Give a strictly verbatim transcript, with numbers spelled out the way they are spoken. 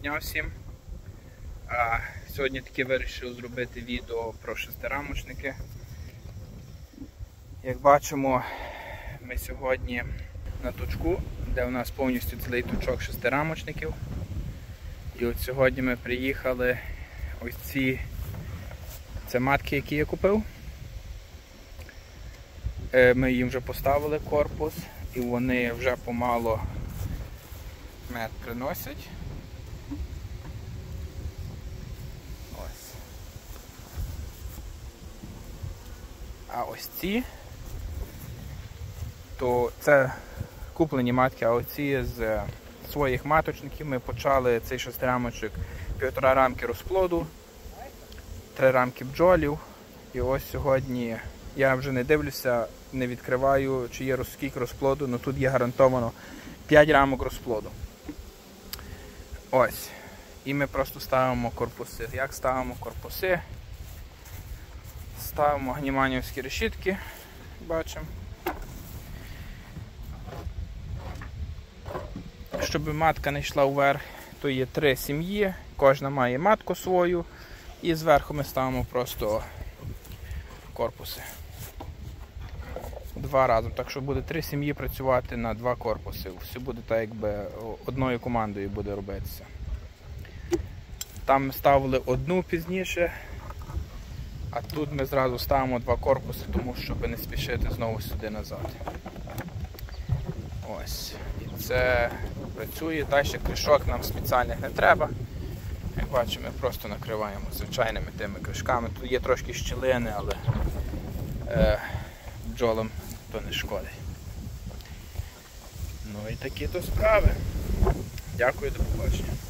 дня всім. А, Сьогодні таки вирішив зробити відео про шестирамочники. Як бачимо, ми сьогодні на точку, де у нас повністю цілий точок шестирамочників. І от сьогодні ми приїхали, ось ці, це матки, які я купив. Ми їм вже поставили корпус і вони вже помало мед приносять. Ось. А ось ці, то це куплені матки, а оці з своїх маточників ми почали цей шестирамочок півтора рамки розплоду, три рамки бджолів. І ось сьогодні я вже не дивлюся, не відкриваю, чи є скільки розплоду, але тут є гарантовано п'ять рамок розплоду. Ось. І ми просто ставимо корпуси. Як ставимо корпуси? Ставимо гніманівські решітки, бачимо. Щоб матка не йшла вверх, то є три сім'ї, кожна має матку свою, і зверху ми ставимо просто корпуси. Два разом, так що буде три сім'ї працювати на два корпуси. Все буде так, якби одною командою буде робитися. Там ми ставили одну пізніше, а тут ми зразу ставимо два корпуси, тому щоб не спішити знову сюди назад. Ось. І це працює. Далі кришок нам спеціальних не треба. Як бачимо, ми просто накриваємо звичайними тими кришками. Тут є трошки щілини, але е, бджолам то не шкодить. Ну і такі то справи. Дякую, до побачення.